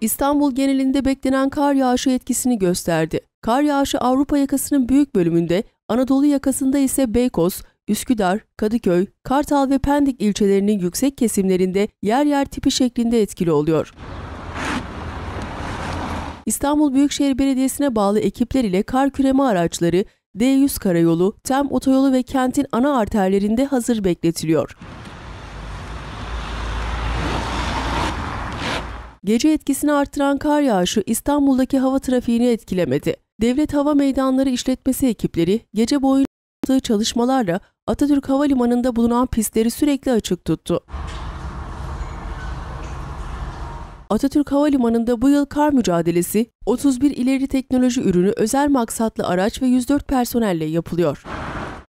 İstanbul genelinde beklenen kar yağışı etkisini gösterdi. Kar yağışı Avrupa yakasının büyük bölümünde, Anadolu yakasında ise Beykoz, Üsküdar, Kadıköy, Kartal ve Pendik ilçelerinin yüksek kesimlerinde yer yer tipi şeklinde etkili oluyor. İstanbul Büyükşehir Belediyesi'ne bağlı ekipler ile kar küreme araçları D100 karayolu, TEM otoyolu ve kentin ana arterlerinde hazır bekletiliyor. Gece etkisini arttıran kar yağışı İstanbul'daki hava trafiğini etkilemedi. Devlet Hava Meydanları İşletmesi ekipleri gece boyunca yaptığı çalışmalarla Atatürk Havalimanı'nda bulunan pistleri sürekli açık tuttu. Atatürk Havalimanı'nda bu yıl kar mücadelesi 31 ileri teknoloji ürünü özel maksatlı araç ve 104 personelle yapılıyor.